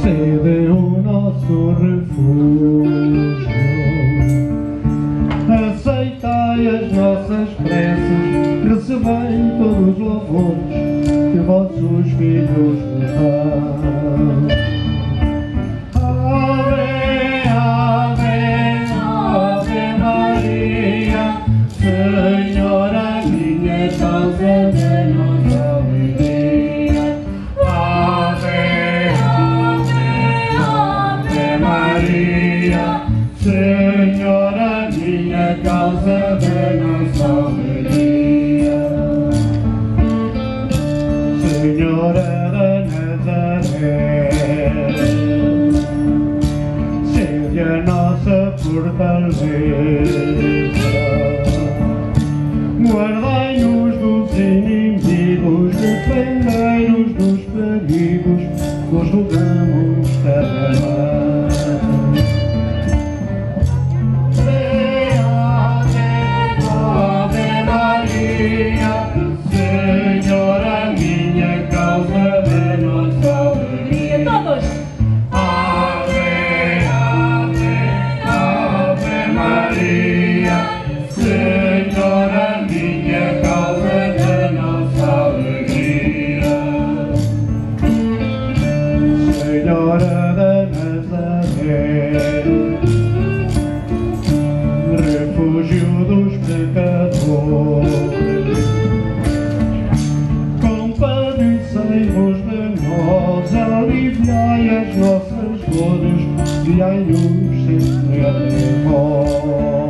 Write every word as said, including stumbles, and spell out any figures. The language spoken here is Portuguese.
sede o nosso refúgio. Aceitai as nossas preces, recebei todos os louvores que vossos filhos vos dão. Ave, ave, ave Maria, Senhora minha, causa da nossa alegria. Ave, ave, ave Maria, Senhora minha, causa da nossa alegria. Senhora da Nazaré, sede a nossa fortaleza, guardai-nos dos inimigos, defendei-nos dos perigos, vos rogamos, Terra. Senhora minha, causa da nossa alegria. Todos! Ave, ave, ave Maria, Senhora minha, causa da nossa alegria. Senhora da Nazaré, refúgio dos pecadores, compadecei-vos de nós, aliviai as nossas dores, guiai-nos sempre até vós.